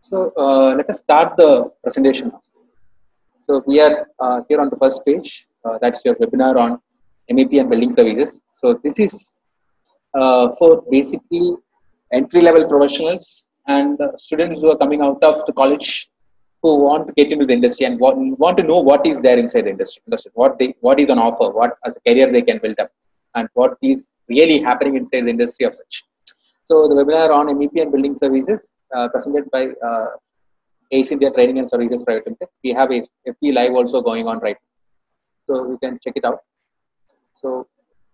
So let us start the presentation. So we are here on the first page. That's your webinar on MEP and building services. So this is for basically entry-level professionals and students who are coming out of the college who want to get into the industry and want to know what is there inside the industry, what is on offer, what as a career they can build up, and what is really happening inside the industry of such. So the webinar on MEP and building services presented by ACE India Training and Services Private Limited. We have a FP Live also going on right now, so you can check it out. So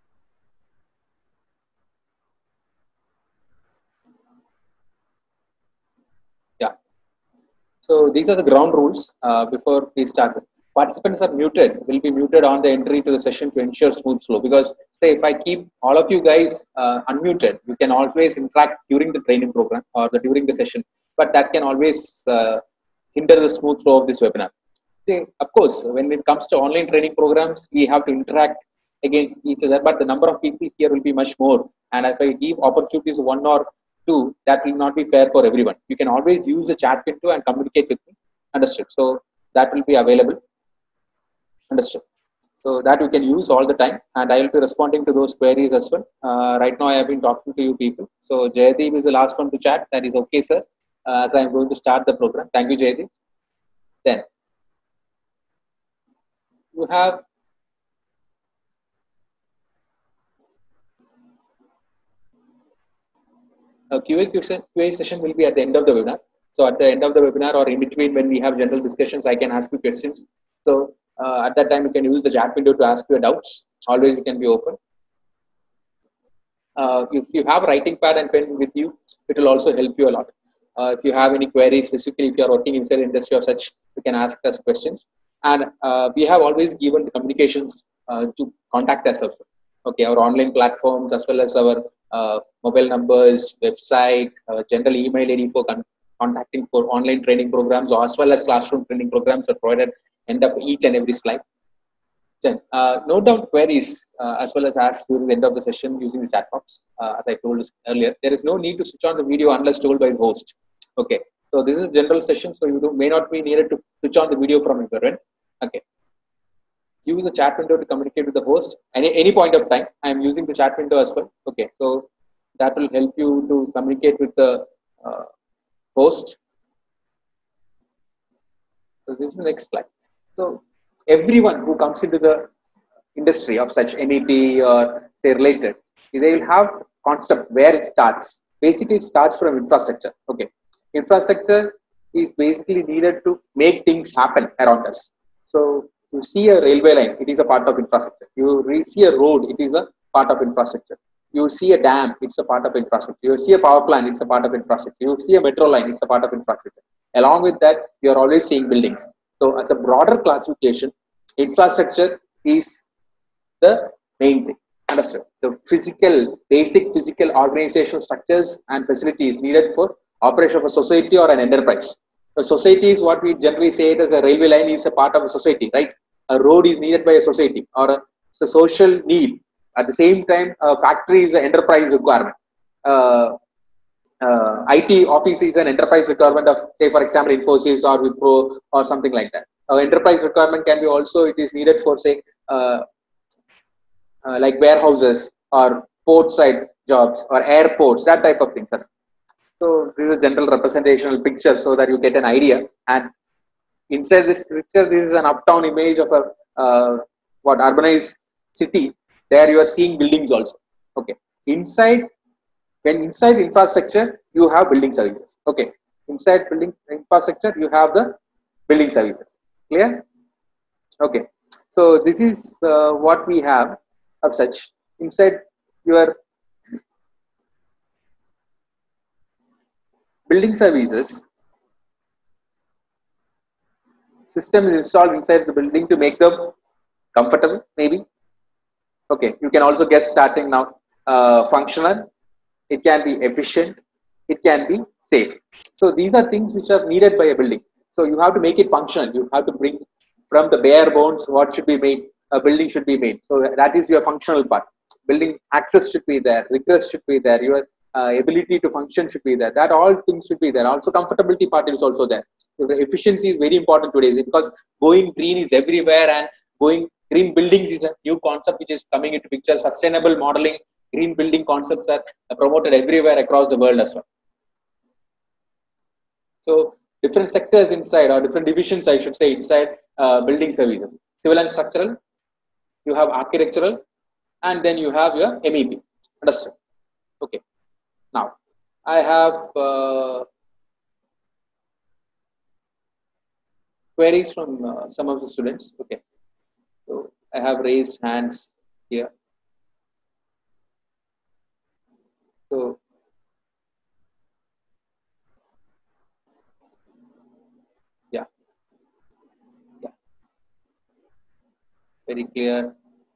yeah, so these are the ground rules before we start. Participants are muted, will be muted on the entry to the session to ensure smooth flow. Because say if I keep all of you guys unmuted, you can always interact during the training program or during the session, but that can always hinder the smooth flow of this webinar. See, of course, when it comes to online training programs, we have to interact against each other, but the number of people here will be much more. And if I give opportunities one or two, that will not be fair for everyone. You can always use the chat window and communicate with me. Understood? So that will be available. Understood? So that you can use all the time, and I will be responding to those queries as well. Right now, I have been talking to you people. So Jaydeep is the last one to chat. That is okay, sir. As I am going to start the program. Thank you, Jaydeep. Then you have a QA session will be at the end of the webinar. So at the end of the webinar or in between when we have general discussions, I can ask you questions. So at that time, you can use the chat window to ask your doubts. Always you can be open. If you have writing pad and pen with you, it will also help you a lot. If you have any queries, specifically if you are working inside the industry or such, you can ask us questions. And we have always given the communications to contact us also. Okay, our online platforms as well as our mobile numbers, website, general email ID for contacting for online training programs, or as well as classroom training programs are provided end of each and every slide. Then note down queries as well as ask during the end of the session using the chat box. As I told earlier, there is no need to switch on the video unless told by the host. Okay, so this is a general session, so you may not be needed to switch on the video from your end. Okay, use the chat window to communicate with the host. Any point of time, I am using the chat window as well. Okay, so that will help you to communicate with the host. So this is the next slide. So everyone who comes into the industry of such MEP or say related, they will have concept where it starts. Basically, it starts from infrastructure. Okay, infrastructure is basically needed to make things happen around us. So you see a railway line, it is a part of infrastructure. You see a road, it is a part of infrastructure. You see a dam, it's a part of infrastructure. You see a power plant, it's a part of infrastructure. You see a metro line, it's a part of infrastructure. Along with that, you are always seeing buildings. So as a broader classification, infrastructure is the main thing. Understood? The basic physical organizational structures and facilities needed for operation of a society or an enterprise. A society is what we generally say it as a railway line is a part of a society, right? A road is needed by a society or it's a social need. At the same time, a factory is an enterprise requirement. IT office is an enterprise requirement of, say, for example, Infosys or Wipro or something like that. Enterprise requirement can be also, it is needed for, say, like warehouses or port side jobs or airports, that type of things. So this is a general representational picture so that you get an idea. And inside this picture, this is an uptown image of a urbanized city. There you are seeing buildings also. Okay, inside infrastructure, you have building services. Okay, inside building infrastructure, you have the building services. Clear? Okay, so this is what we have of such. Inside your building services, system is installed inside the building to make them comfortable, maybe. Okay, you can also guess starting now. Functional, it can be efficient, it can be safe. So these are things which are needed by a building. So you have to make it functional. You have to bring from the bare bones what should be made. A building should be made. So that is your functional part. Building access should be there, regress should be there. Your ability to function should be there. That all things should be there. Also, comfortability part is also there. So the efficiency is very important today because going green is everywhere, and going green buildings is a new concept which is coming into picture. Sustainable modeling, green building concepts are promoted everywhere across the world as well. So different sectors inside, or different divisions, I should say, inside building services. Civil and structural, you have architectural, and then you have your MEP. Understood? Okay. Now, I have queries from some of the students. Okay. So I have raised hands here. So yeah, very clear.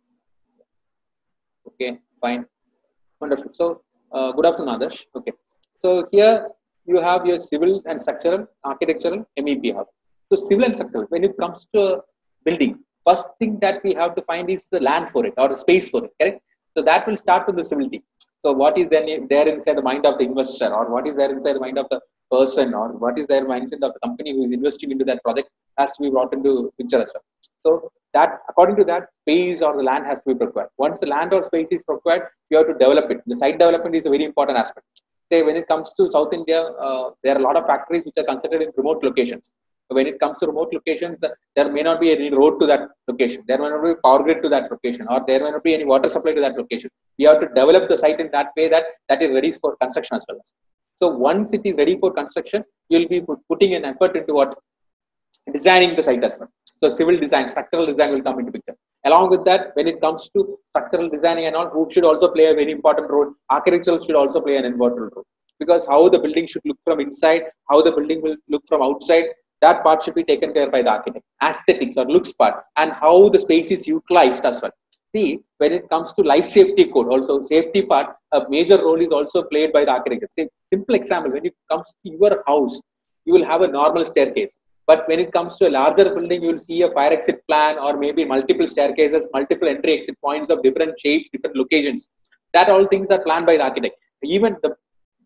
Okay, fine, wonderful. So good afternoon, Adarsh. Okay. So here you have your civil and structural, architectural, MEP hub. So civil and structural, when it comes to building, first thing that we have to find is the land for it or the space for it, correct? So that will start with the civil team. So what is then there inside the mind of the investor, or what is there inside the mind of the person, or what is their mindset of the company who is investing into that project has to be brought into picture as well. So that according to that, space or the land has to be procured. Once the land or space is procured, you have to develop it. The site development is a very important aspect. Say when it comes to South India, there are a lot of factories which are considered in remote locations. So when it comes to remote locations, there may not be any road to that location. There may not be power grid to that location, or there may not be any water supply to that location. You have to develop the site in that way that is ready for construction as well. So once it is ready for construction, you will be putting an effort into what designing the site as well. So civil design, structural design will come into picture. Along with that, when it comes to structural designing and all, who should also play a very important role. Architectural should also play an important role, because how the building should look from inside, how the building will look from outside, that part should be taken care by the architect. Aesthetics or looks part, and how the space is utilized as well. See, when it comes to life safety code, also safety part, a major role is also played by the architect. Say, simple example, when it comes to your house, you will have a normal staircase. But when it comes to a larger building, you will see a fire exit plan, or maybe multiple staircases, multiple entry exit points of different shapes, different locations. That all things are planned by the architect. Even the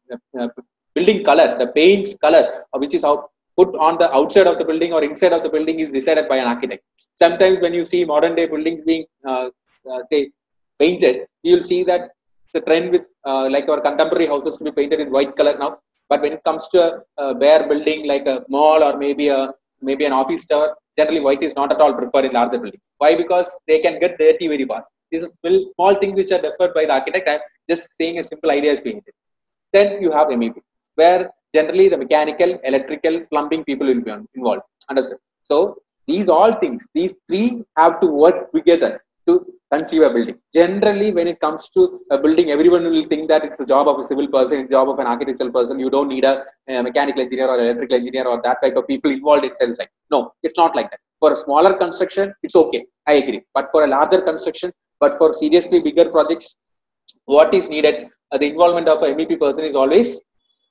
building color, the paint color, which is put on the outside of the building or inside of the building, is decided by an architect. Sometimes when you see modern day buildings being, say, painted, you will see that the trend with like our contemporary houses to be painted in white color now. But when it comes to a bare building like a mall or maybe an office tower, generally white is not at all preferred in larger buildings. Why? Because they can get dirty very fast. These are small things which are deferred by the architect. I'm just saying a simple idea is behind it. Then you have MEP, where generally the mechanical, electrical, plumbing people will be involved. Understood? So these all things, these three have to work together to conceive a building. Generally, when it comes to a building, everyone will think that it's the job of a civil person, it's the job of an architectural person. You don't need a mechanical engineer or electrical engineer or that type of people involved in cell site. No, it's not like that. For a smaller construction, it's okay. I agree. But for a larger construction, but for seriously bigger projects, what is needed? The involvement of a MEP person is always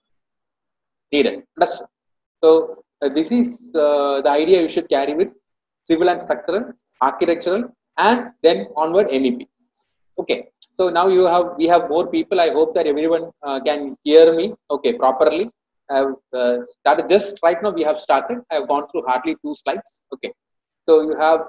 needed. Understood? So this is the idea you should carry with civil and structural, architectural, and then onward MEP. Okay. So now we have more people. I hope that everyone can hear me okay properly. I've started just right now. We have started. I have gone through hardly 2 slides. Okay. So you have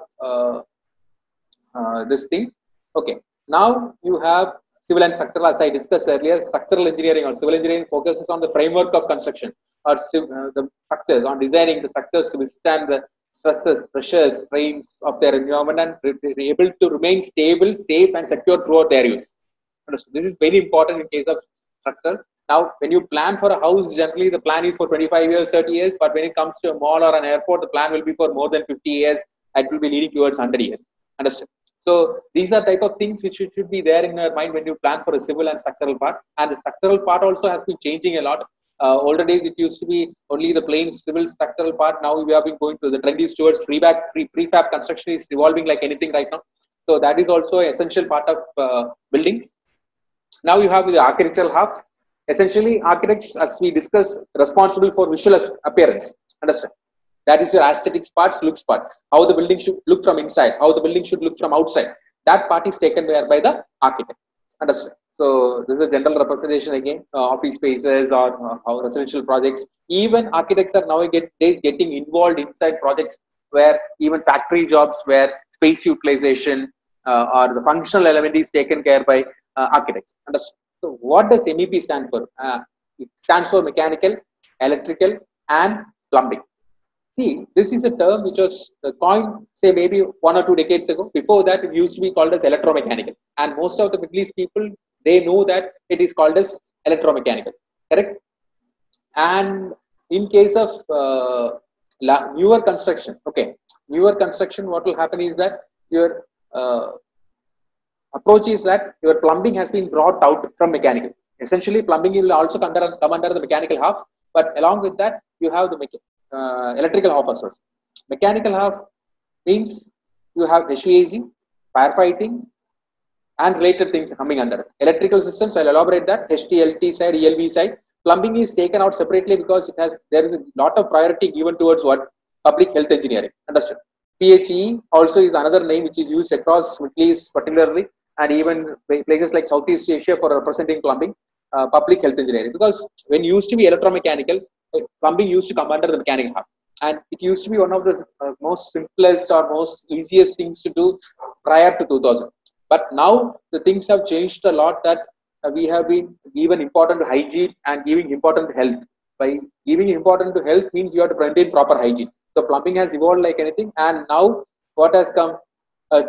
this thing. Okay. Now you have civil and structural, as I discussed earlier. Structural engineering or civil engineering focuses on the framework of construction, or the structures, on designing the structures to withstand the stresses, pressures, strains of their environment, and be able to remain stable, safe, and secure throughout their use. This is very important in case of structure. Now, when you plan for a house, generally the plan is for 25 years, 30 years. But when it comes to a mall or an airport, the plan will be for more than 50 years. It will be leading towards 100 years. Understand? So these are type of things which should be there in your mind when you plan for a civil and structural part. And the structural part also has been changing a lot. Older days, it used to be only the plain civil structural part. Now we have been going to the trend is towards prefab construction is evolving like anything right now. So that is also an essential part of buildings. Now you have the architectural half. Essentially, architects, as we discussed, responsible for visual appearance. Understand? That is your aesthetics part, looks part. How the building should look from inside, how the building should look from outside. That part is taken by the architect. Understand? So this is a general representation again, office spaces or how residential projects. Even architects are nowadays getting involved inside projects where even factory jobs where space utilization or the functional element is taken care by architects. Understand? So what does MEP stand for? It stands for mechanical, electrical, and plumbing. See, this is a term which was coined, say, maybe 1 or 2 decades ago. Before that, it used to be called as electromechanical. And most of the Middle East people, they know that it is called as electromechanical. Correct? And in case of newer construction, okay, newer construction, what will happen is that your approach is that your plumbing has been brought out from mechanical. Essentially, plumbing will also come under the mechanical half, but along with that, you have the electrical half as well. Mechanical half means you have HVAC, firefighting, and related things coming under it. Electrical systems, I'll elaborate that. HTLT side, ELV side. Plumbing is taken out separately because there is a lot of priority given towards what? Public health engineering. Understood? PHE also is another name which is used across Middle East particularly, and even places like Southeast Asia for representing plumbing, public health engineering. Because when used to be electromechanical, plumbing used to come under the mechanical half. And it used to be one of the most simplest or most easiest things to do prior to 2000. But now the things have changed a lot that we have been given important to hygiene and giving important to health. By giving important to health means you have to maintain proper hygiene. So plumbing has evolved like anything, and now what has come, a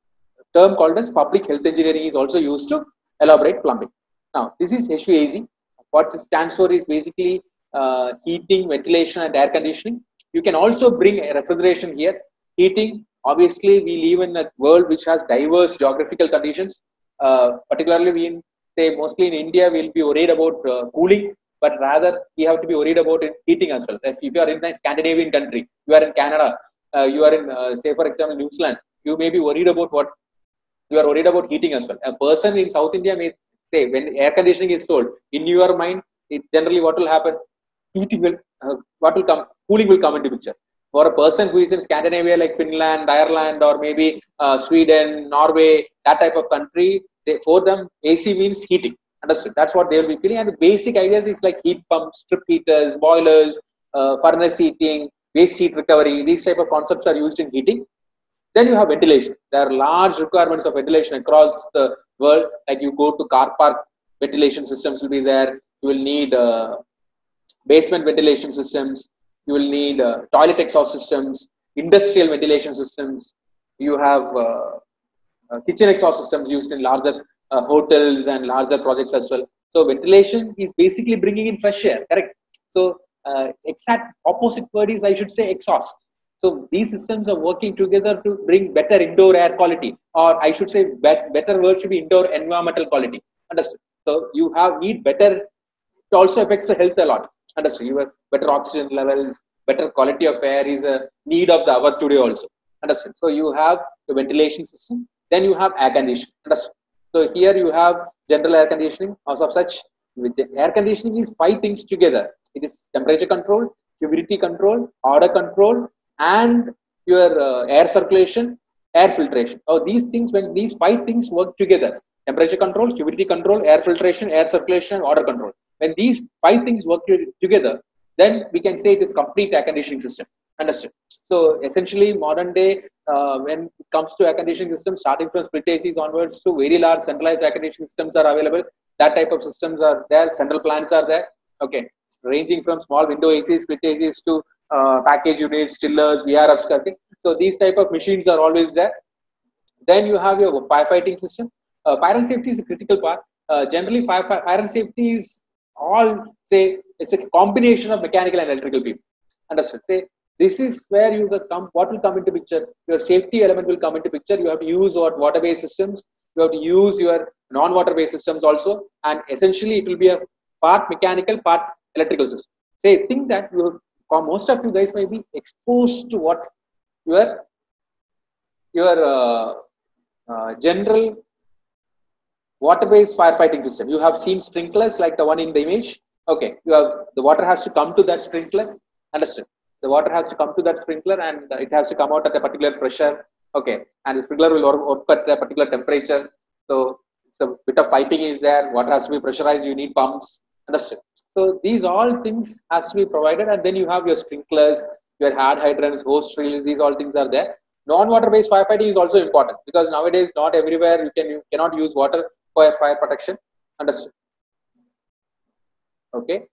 term called as public health engineering is also used to elaborate plumbing. Now this is HVAC. What it stands for is basically heating, ventilation, and air conditioning. You can also bring refrigeration here. Heating, obviously, we live in a world which has diverse geographical conditions. Particularly, mostly in India, we'll be worried about cooling, but rather we have to be worried about heating as well. If you are in a Scandinavian country, you are in Canada, you are in, say, for example, New Zealand, you may be worried about what you are worried about heating as well. A person in South India may say, when air conditioning is told, in your mind, it generally what will happen? Heating will, what will come? Cooling will come into picture. For a person who is in Scandinavia, like Finland, Ireland, or maybe Sweden, Norway, that type of country, for them, AC means heating. Understood? That's what they will be feeling. And the basic ideas is like heat pumps, strip heaters, boilers, furnace heating, waste heat recovery. These type of concepts are used in heating. Then you have ventilation. There are large requirements of ventilation across the world. Like you go to car park, ventilation systems will be there. You will need basement ventilation systems. You will need toilet exhaust systems, industrial ventilation systems. You have kitchen exhaust systems used in larger hotels and larger projects as well. So ventilation is basically bringing in fresh air, correct? So exact opposite word is, I should say, exhaust. So these systems are working together to bring better indoor air quality, or I should say, better word should be indoor environmental quality. Understood? So you need better. It also affects the health a lot. Understood? You have better oxygen levels, better quality of air is a need of the hour today also. Understood? So you have the ventilation system, then you have air conditioning. Understood? So here you have general air conditioning. Also, such with the air conditioning is 5 things together. It is temperature control, humidity control, odor control, and your air circulation, air filtration. Oh, these things, when these 5 things work together, temperature control, humidity control, air filtration, air circulation, and odor control. When these 5 things work together, then we can say it is complete air conditioning system. Understood? So essentially, modern day, when it comes to air conditioning systems, starting from split ACs onwards to very large centralized air conditioning systems are available. That type of systems are there. Central plants are there. Okay, ranging from small window ACs, split ACs to package units, chillers, VRFs. Okay. So these type of machines are always there. Then you have your firefighting system. Fire and safety is a critical part. Generally, fire and safety is all, say, it's a combination of mechanical and electrical people. Understood? Say, this is where you will come. What will come into picture? Your safety element will come into picture. You have to use water-based systems. You have to use your non-water-based systems also, and essentially it will be a part mechanical, part electrical system. Say, think that most of you guys may be exposed to what your general water-based firefighting system. You have seen sprinklers like the one in the image. Okay, you have the water has to come to that sprinkler. Understood? The water has to come to that sprinkler, and it has to come out at a particular pressure. Okay, and the sprinkler will work at a particular temperature. So So bit of piping is there. Water has to be pressurized. You need pumps. Understood. So these all things has to be provided, and then you have your sprinklers, your hard hydrants, hose drills. These all things are there. Non-water based firefighting is also important because nowadays not everywhere you cannot use water for fire protection. Understood. Okay.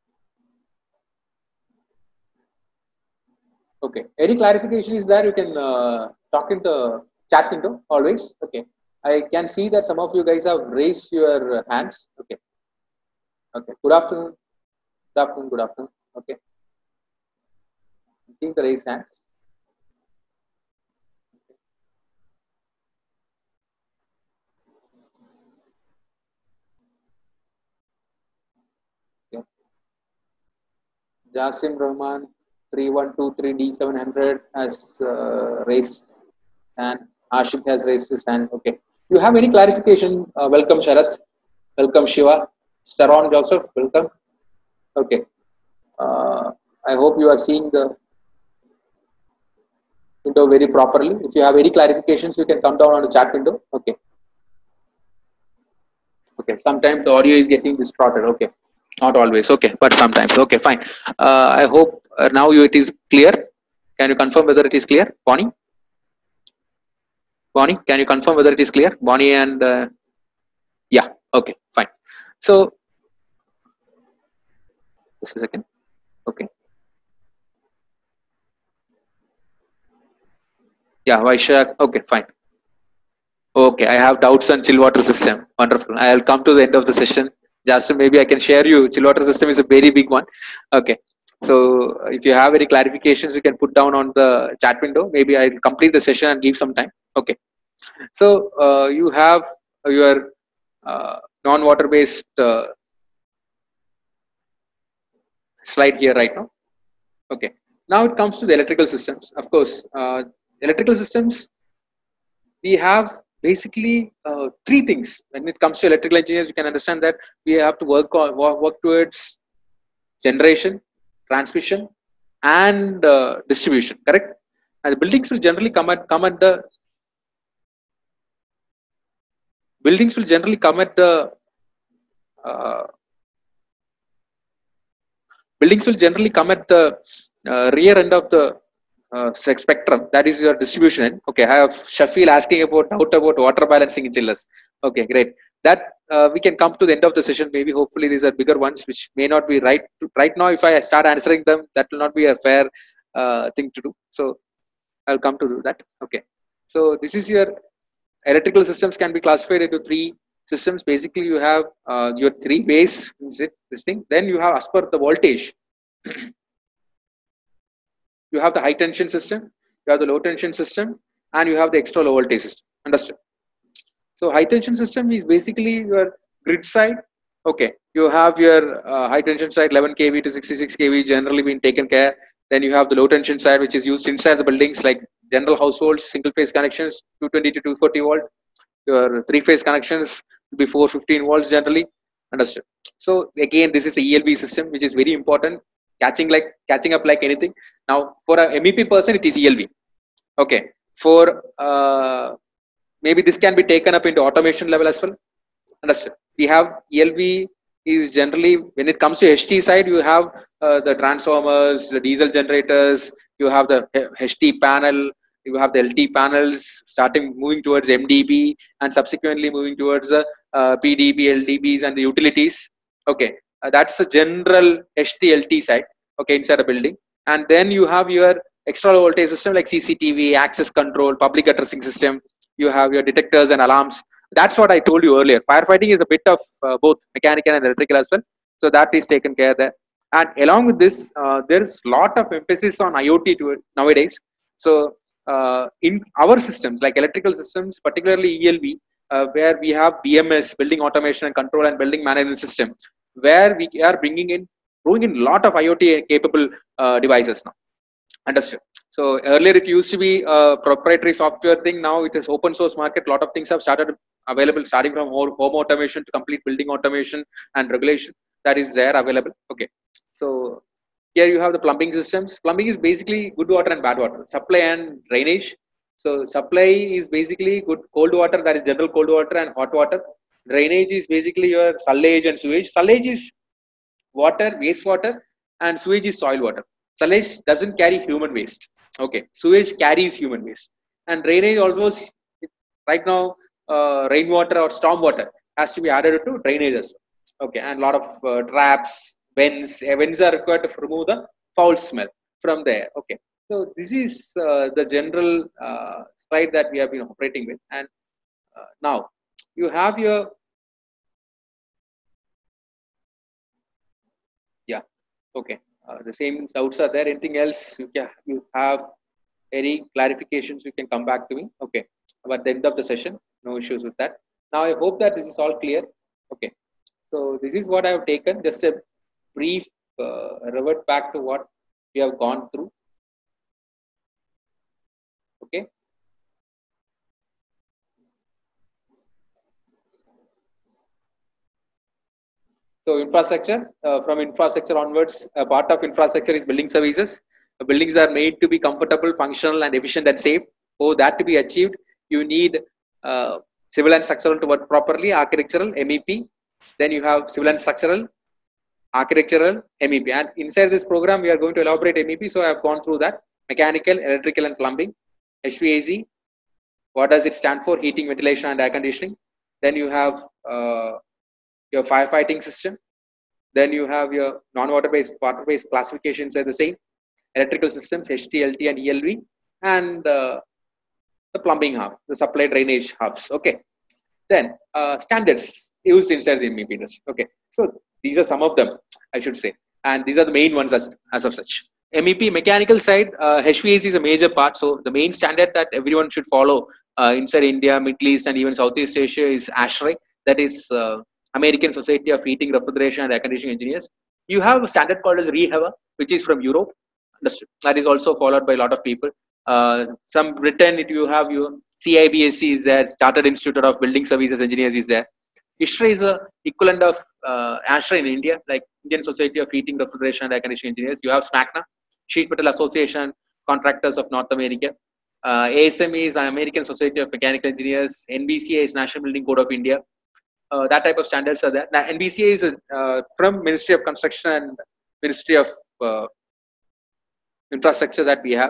Okay. Any clarification is there? You can talk in the chat window always. Okay. I can see that some of you guys have raised your hands. Okay. Okay. Good afternoon. Good afternoon. Good afternoon. Okay. Seeing the raised hands. Okay. Jasim Rahman 3123D700 has raised and Ashik has raised his hand. Okay. You have any clarification? Welcome Sharath. Welcome Shiva. Staron Joseph. Welcome. Okay. I hope you are seeing the window very properly. If you have any clarifications, you can come down on the chat window. Okay. Okay. Sometimes the audio is getting distorted. Okay. Not always. Okay. But sometimes. Okay. Fine. I hope now it is clear. Can you confirm whether it is clear? Bonnie? Bonnie, can you confirm whether it is clear? Bonnie and yeah. Okay. Fine. So, just a second. Okay. Yeah. Vaishak. Okay. Fine. Okay, I have doubts on chill water system. Wonderful. I'll come to the end of the session. Just maybe I can share you. Chill water system is a very big one. Okay. So if you have any clarifications, you can put down on the chat window. Maybe I'll complete the session and give some time. Okay. So you have your non-water based slide here right now. Okay. Now it comes to the electrical systems. Of course, electrical systems, we have basically three things. When it comes to electrical engineers, you can understand that we have to work towards generation, transmission, and distribution. Correct? And the buildings will generally uh, come at the rear end of the spectrum. That is your distribution end. Okay, I have Shafil asking about doubt about water balancing in chillers. Okay, great. That we can come to the end of the session. Maybe hopefully these are bigger ones which may not be right now. If I start answering them, that will not be a fair thing to do. So I'll come to do that. Okay. So this is your electrical systems can be classified into three systems. Basically, you have your three ways. This thing. Then you have as per the voltage. You have the high tension system, you have the low tension system, and you have the extra low voltage system. Understood? So high tension system is basically your grid side. Okay, you have your high tension side 11 kV to 66 kV generally being taken care. Then you have the low tension side which is used inside the buildings like general households, single phase connections 220 to 240 volt. Your three phase connections will be 415 volts generally. Understood? So again, this is a ELV system which is very important. Catching up like anything. Now for a MEP person it is ELV. Okay, for maybe this can be taken up into automation level as well. Understood? We have ELV is generally when it comes to HT side, you have the transformers, the diesel generators, you have the HT panel, you have the LT panels starting moving towards MDB and subsequently moving towards the PDB, LDBs and the utilities. Okay, that's the general HT-LT side. Okay, inside a building, and then you have your extra low voltage system like CCTV, access control, public addressing system. You have your detectors and alarms. That's what I told you earlier. Firefighting is a bit of both mechanical and electrical as well. So that is taken care there. And along with this, there is a lot of emphasis on IoT to it nowadays. So in our systems, like electrical systems, particularly ELV, where we have BMS, building automation and control and building management system, where we are bringing in a lot of IoT capable devices now. Understood? So earlier it used to be a proprietary software thing. Now it is open source market. A lot of things have started available, starting from home automation to complete building automation and regulation that is there available. Okay. So here you have the plumbing systems. Plumbing is basically good water and bad water, supply and drainage. So supply is basically good cold water, that is general cold water and hot water. Drainage is basically your sullage and sewage. Sullage is water, wastewater, and sewage is soil water. Sullage doesn't carry human waste. Okay, sewage carries human waste, and drainage almost right now rainwater or storm water has to be added to drainage as well. Okay, and a lot of traps, vents. Vents are required to remove the foul smell from there. Okay, so this is the general slide that we have been operating with, and now you have your yeah. Okay, the same doubts are there. Anything else you have any clarifications? You can come back to me. Okay, but at the end of the session, no issues with that. Now I hope that this is all clear. Okay, so this is what I have taken. Just a brief revert back to what we have gone through. Okay. So infrastructure, from infrastructure onwards, a part of infrastructure is building services. The buildings are made to be comfortable, functional, and efficient and safe. For that to be achieved, you need civil and structural to work properly, architectural, MEP. Then you have civil and structural, architectural, MEP. And inside this program, we are going to elaborate MEP. So I have gone through that. Mechanical, electrical, and plumbing. HVAC, what does it stand for? Heating, ventilation, and air conditioning. Then you have your firefighting system. Then you have your non-water-based, water-based classifications are the same. Electrical systems, HTLT and ELV, and the plumbing hub, the supply drainage hubs. Okay. Then standards used inside the MEP industry. Okay. So these are some of them, I should say, and these are the main ones as of such. MEP mechanical side, HVAC is a major part. So the main standard that everyone should follow inside India, Middle East, and even Southeast Asia is ASHRAE. That is American Society of Heating, Refrigeration, and Air Conditioning Engineers. You have a standard called as REHAVA, which is from Europe. That is also followed by a lot of people. Some Britain, you have your CIBSE is there, Chartered Institute of Building Services Engineers is there. ISHRAE is a equivalent of ASHRAE in India, like Indian Society of Heating, Refrigeration, and Air Conditioning Engineers. You have SMACNA, Sheet Metal Association, Contractors of North America. ASME is American Society of Mechanical Engineers. NBCA is National Building Code of India. That type of standards are there. Now, NBCA is from Ministry of Construction and Ministry of Infrastructure that we have.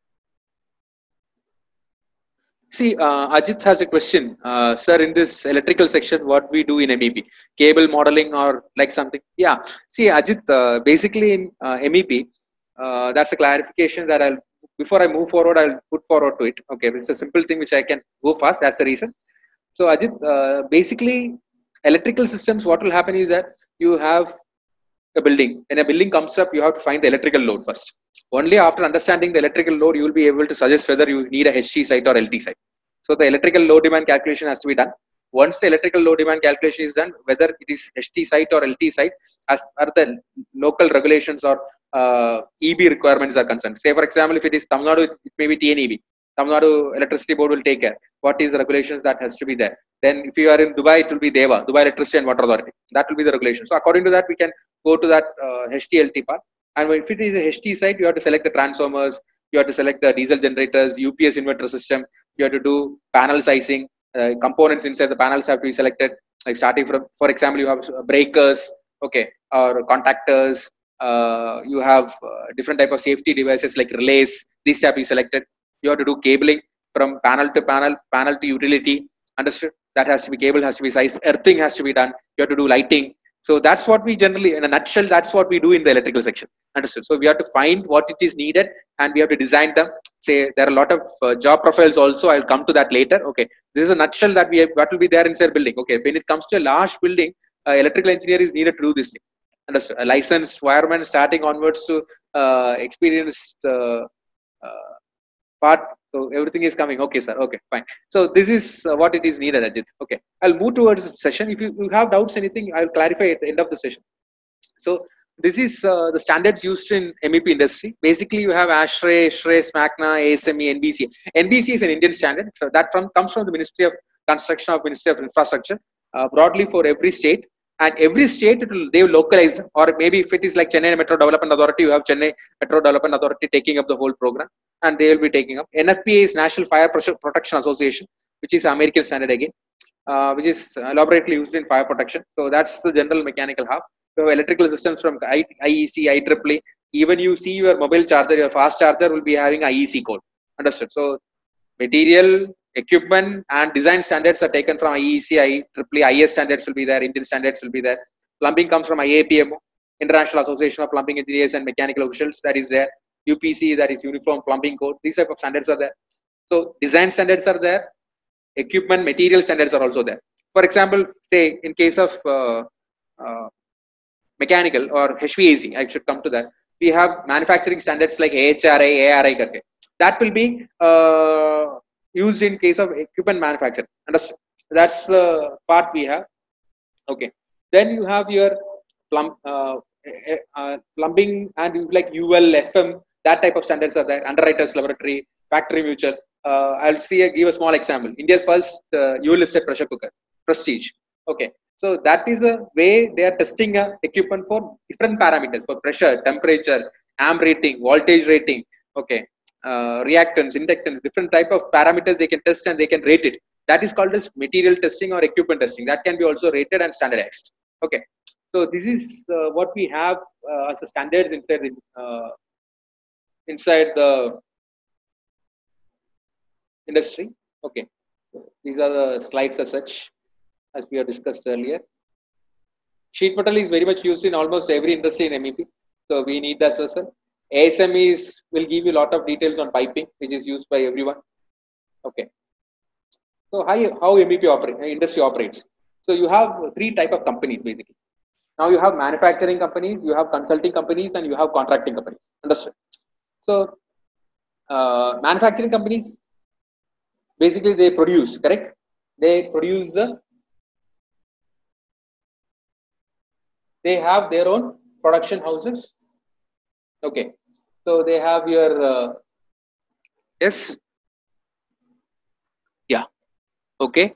See, Ajit has a question. Sir, in this electrical section, what we do in MEP? Cable modeling or like something? Yeah. See, Ajit, basically in MEP, that's a clarification that before I move forward, I'll put forward to it. Okay, it's a simple thing which I can go fast. That's the reason. So, Ajit, basically, electrical systems, what will happen is that you have a building. When a building comes up, you have to find the electrical load first. Only after understanding the electrical load, you will be able to suggest whether you need a HT site or LT site. So the electrical load demand calculation has to be done. Once the electrical load demand calculation is done, whether it is HT site or LT site, as per the local regulations or EB requirements are concerned. Say for example, if it is Tamil Nadu, it may be TNEB. Tamil Nadu Electricity Board will take care. What is the regulations that has to be there? Then if you are in Dubai, it will be DEWA, Dubai Electricity and Water Authority. That will be the regulation. So according to that, we can go to that HTLT part. And if it is a HT site, you have to select the transformers, you have to select the diesel generators, UPS inverter system, you have to do panel sizing, components inside the panels have to be selected, like starting from, for example, you have breakers, okay, or contactors, you have different type of safety devices like relays, these have to be selected. You have to do cabling from panel to panel, panel to utility, understood? That has to be, cable has to be sized, earthing has to be done, you have to do lighting. So that's what we generally, in a nutshell, that's what we do in the electrical section. Understood? So we have to find what it is needed and we have to design them. Say there are a lot of job profiles also. I'll come to that later. Okay. This is a nutshell that we have, what will be there inside building. Okay. When it comes to a large building, electrical engineer is needed to do this thing. Understood? A licensed wireman starting onwards to experienced part. So everything is coming. Okay, sir. Okay, fine. So this is what it is needed, Ajit. Okay, I'll move towards the session. If you have doubts, anything, I'll clarify at the end of the session. So this is the standards used in MEP industry. Basically, you have ASHRAE, ISHRAE, SMACNA, ASME, NBC. NBC is an Indian standard. So that comes from the Ministry of Construction of Ministry of Infrastructure, broadly for every state. And every state, they will localize, or maybe if it is like Chennai Metro Development Authority, you have Chennai Metro Development Authority taking up the whole program, and they will be taking up. NFPA is National Fire Protection Association, which is American standard again. which is elaborately used in fire protection. So that's the general mechanical half. You have electrical systems from IEC, IEEE. Even you see your mobile charger, your fast charger will be having IEC code. Understood? So material, equipment, and design standards are taken from IEC, IEEE, IS standards will be there, Indian standards will be there. Plumbing comes from IAPMO, International Association of Plumbing Engineers and Mechanical Officials, that is there. UPC, that is Uniform Plumbing Code. These type of standards are there. So design standards are there. Equipment, material standards are also there. For example, say in case of mechanical or HVAC, I should come to that. We have manufacturing standards like AHRI, ARI. That will be used in case of equipment manufacturing. Understood? That's the part we have. Okay. Then you have your plumbing and like UL, FM, that type of standards are there. Underwriters Laboratory, Factory Mutual. I'll give a small example. India's first UL listed pressure cooker, Prestige. Okay. So that is a way they are testing equipment for different parameters, for pressure, temperature, amp rating, voltage rating. Okay. Reactants, inductance, different type of parameters they can test and they can rate it. That is called as material testing or equipment testing. That can be also rated and standardized. Okay. So this is what we have as a standards inside the industry. Okay. So these are the slides as such, as we have discussed earlier. Sheet metal is very much used in almost every industry in MEP. So we need that as well. ASM will give you a lot of details on piping, which is used by everyone. Okay. So how MEP industry operates. So you have three type of companies basically. Now you have manufacturing companies, you have consulting companies, and you have contracting companies. Understood? So manufacturing companies, basically they produce, correct? They produce they have their own production houses. Okay. So they have your, yes. Yeah. Okay.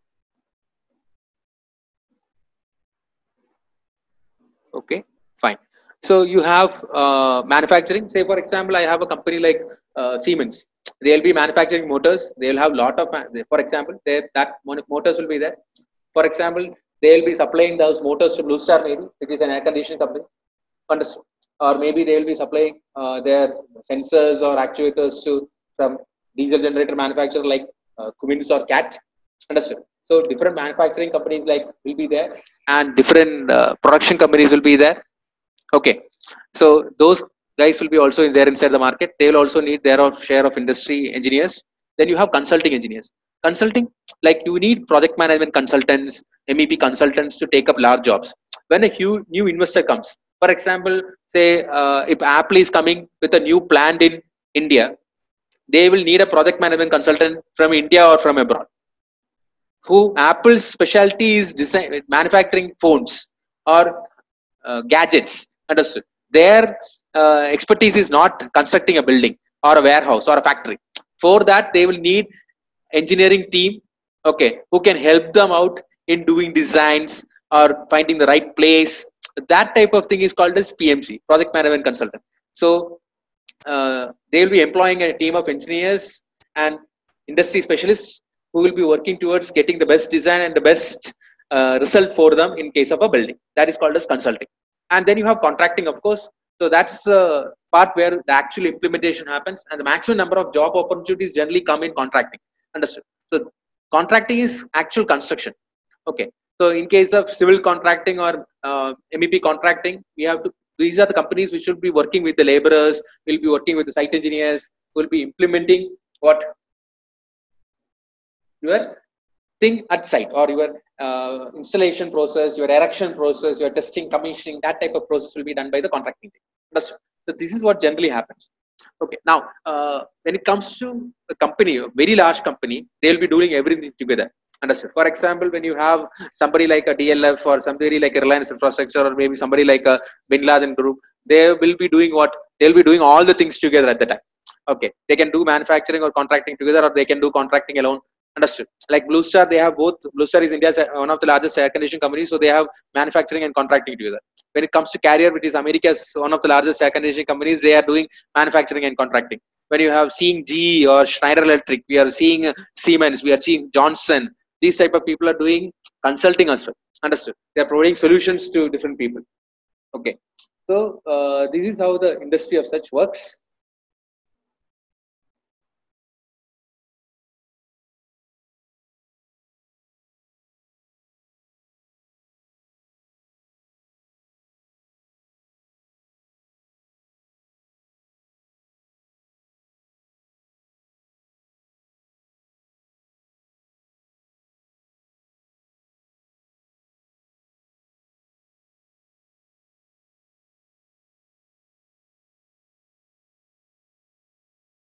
Okay, fine. So you have manufacturing. Say for example, I have a company like Siemens. They'll be manufacturing motors. They'll have lot of, for example, motors will be there. For example, they'll be supplying those motors to Blue Star maybe, which is an air conditioning company. Understood? Or maybe they'll be supplying their sensors or actuators to some diesel generator manufacturer like Cummins or CAT. Understood? So different manufacturing companies like will be there, and different production companies will be there. Okay, so those guys will be also there inside the market. They will also need their own share of industry engineers. Then you have consulting engineers. Consulting, like you need project management consultants, MEP consultants to take up large jobs. When a huge new investor comes, for example, say if Apple is coming with a new plant in India, they will need a project management consultant from India or from abroad. Who Apple's specialty is manufacturing phones or gadgets. Understood? Their expertise is not constructing a building or a warehouse or a factory. For that, they will need engineering team, okay, who can help them out in doing designs or finding the right place. That type of thing is called as PMC, project management consultant. So they will be employing a team of engineers and industry specialists who will be working towards getting the best design and the best result for them in case of a building. That is called as consulting. And then you have contracting, of course. So that's the part where the actual implementation happens, and the maximum number of job opportunities generally come in contracting. Understood? So contracting is actual construction. Okay. So in case of civil contracting or MEP contracting, we have to. These are the companies which will be working with the laborers, will be working with the site engineers, will be implementing what your thing at site, or your installation process, your erection process, your testing, commissioning, that type of process will be done by the contracting team. So this is what generally happens. Okay. Now, when it comes to a company, a very large company, they will be doing everything together. Understood? For example, when you have somebody like a DLF or somebody like a Reliance Infrastructure or maybe somebody like a Bin Laden Group, they will be doing what? They'll be doing all the things together at the time. Okay. They can do manufacturing or contracting together, or they can do contracting alone. Understood? Like Blue Star, they have both. Blue Star is India's one of the largest air conditioning companies, so they have manufacturing and contracting together. When it comes to Carrier, which is America's one of the largest air conditioning companies, they are doing manufacturing and contracting. When you have seeing GE or Schneider Electric, we are seeing Siemens, we are seeing Johnson. these type of people are doing consulting as well. Understood? They are providing solutions to different people. Okay. So this is how the industry of such works.